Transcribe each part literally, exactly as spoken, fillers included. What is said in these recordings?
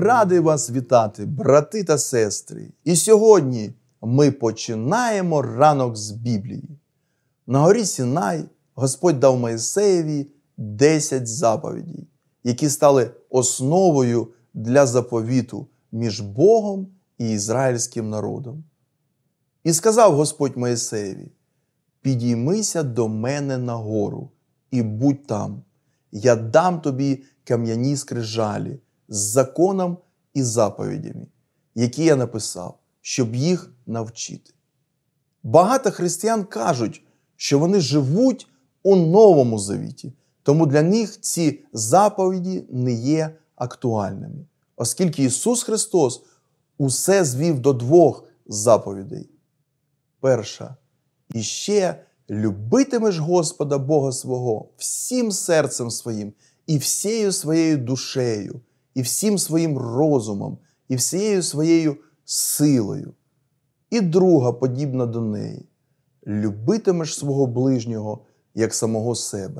Радий вас вітати, брати та сестри. І сьогодні ми починаємо ранок з Біблії. На горі Сінай Господь дав Мойсеєві десять заповідей, які стали основою для заповіту між Богом і ізраїльським народом. І сказав Господь Мойсеєві: «Підіймися до мене на гору і будь там. Я дам тобі кам'яні скрижалі з законом і заповідями, які я написав, щоб їх навчити». Багато християн кажуть, що вони живуть у Новому Завіті, тому для них ці заповіді не є актуальними, оскільки Ісус Христос усе звів до двох заповідей. Перша: «І ще любитимеш Господа Бога свого всім серцем своїм, і всією своєю душею, і всім своїм розумом, і всією своєю силою». І друга, подібна до неї: «Любитимеш свого ближнього, як самого себе».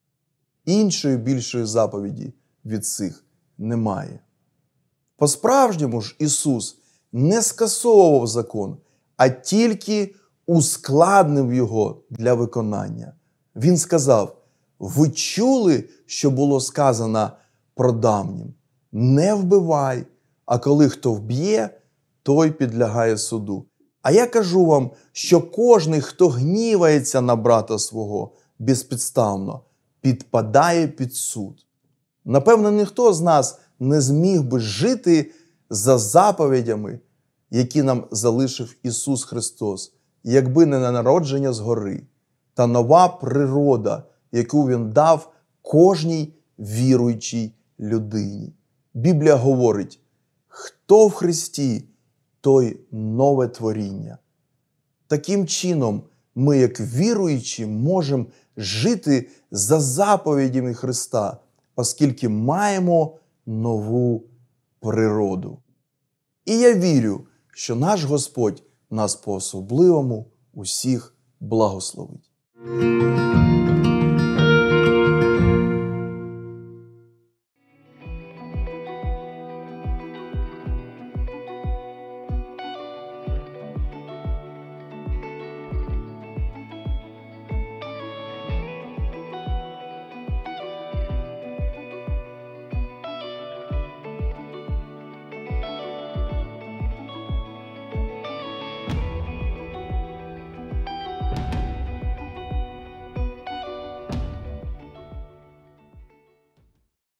Іншої більшої заповіді від цих немає. По-справжньому ж Ісус не скасовував закон, а тільки ускладнив його для виконання. Він сказав: «Ви чули, що було сказано про давнім? Не вбивай, а коли хто вб'є, той підлягає суду. А я кажу вам, що кожний, хто гнівається на брата свого безпідставно, підпадає під суд». Напевно, ніхто з нас не зміг би жити за заповідями, які нам залишив Ісус Христос, якби не народження згори та нова природа, яку Він дав кожній віруючій людині. Біблія говорить: «Хто в Христі, той нове творіння». Таким чином, ми, як віруючі, можемо жити за заповідями Христа, оскільки маємо нову природу. І я вірю, що наш Господь нас по-особливому усіх благословить.